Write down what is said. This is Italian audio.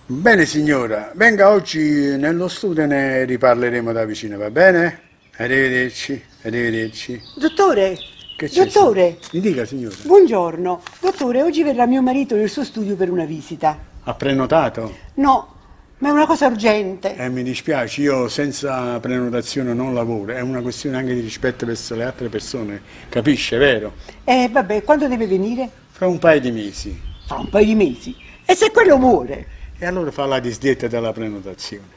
Bene signora, venga oggi nello studio e ne riparleremo da vicino, va bene? Arrivederci, arrivederci. Dottore, Che c'è, signora? dottore, Mi dica signora. buongiorno. Dottore, oggi verrà mio marito nel suo studio per una visita. Ha prenotato? No, ma è una cosa urgente. Mi dispiace, io senza prenotazione non lavoro, è una questione anche di rispetto verso le altre persone, capisce, vero? Vabbè, quando deve venire? Fra un paio di mesi. Fra un paio di mesi. E se quello muore? E allora fa la disdetta della prenotazione.